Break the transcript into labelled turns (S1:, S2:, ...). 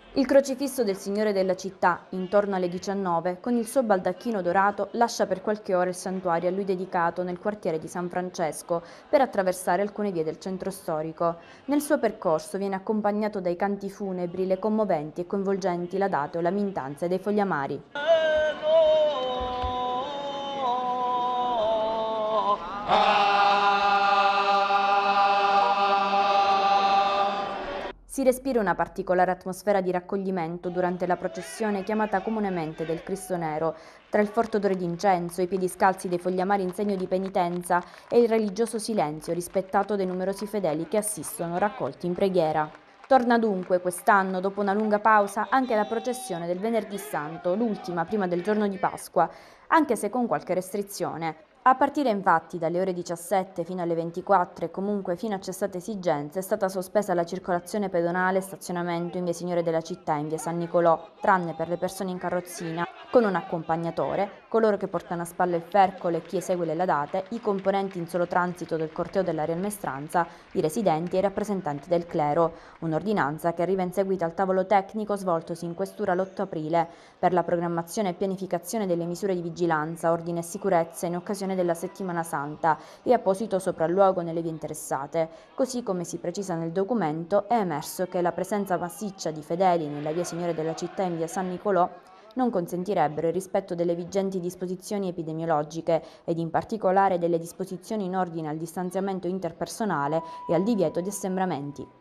S1: Il crocifisso del Signore della città, intorno alle 19, con il suo baldacchino dorato, lascia per qualche ora il santuario a lui dedicato nel quartiere di San Francesco per attraversare alcune vie del centro storico. Nel suo percorso viene accompagnato dai canti funebri, le commoventi e coinvolgenti ladate o lamentanze dei fogliamari. Si respira una particolare atmosfera di raccoglimento durante la processione chiamata comunemente del Cristo Nero, tra il forte odore d'incenso, i piedi scalzi dei fogliamari in segno di penitenza e il religioso silenzio rispettato dai numerosi fedeli che assistono raccolti in preghiera. Torna dunque quest'anno, dopo una lunga pausa, anche la processione del Venerdì Santo, l'ultima prima del giorno di Pasqua, anche se con qualche restrizione. A partire infatti dalle ore 17 fino alle 24 e comunque fino a cessate esigenze è stata sospesa la circolazione pedonale e stazionamento in via Signore della Città e in via San Nicolò, tranne per le persone in carrozzina con un accompagnatore, coloro che portano a spalle il fercolo e chi esegue le ladate, i componenti in solo transito del corteo della riamestranza, i residenti e i rappresentanti del clero. Un'ordinanza che arriva in seguito al tavolo tecnico svoltosi in questura l'8 aprile per la programmazione e pianificazione delle misure di vigilanza, ordine e sicurezza in occasione della Settimana Santa e apposito sopralluogo nelle vie interessate. Così come si precisa nel documento, è emerso che la presenza massiccia di fedeli nella via Signore della Città e in via San Nicolò non consentirebbero il rispetto delle vigenti disposizioni epidemiologiche ed in particolare delle disposizioni in ordine al distanziamento interpersonale e al divieto di assembramenti.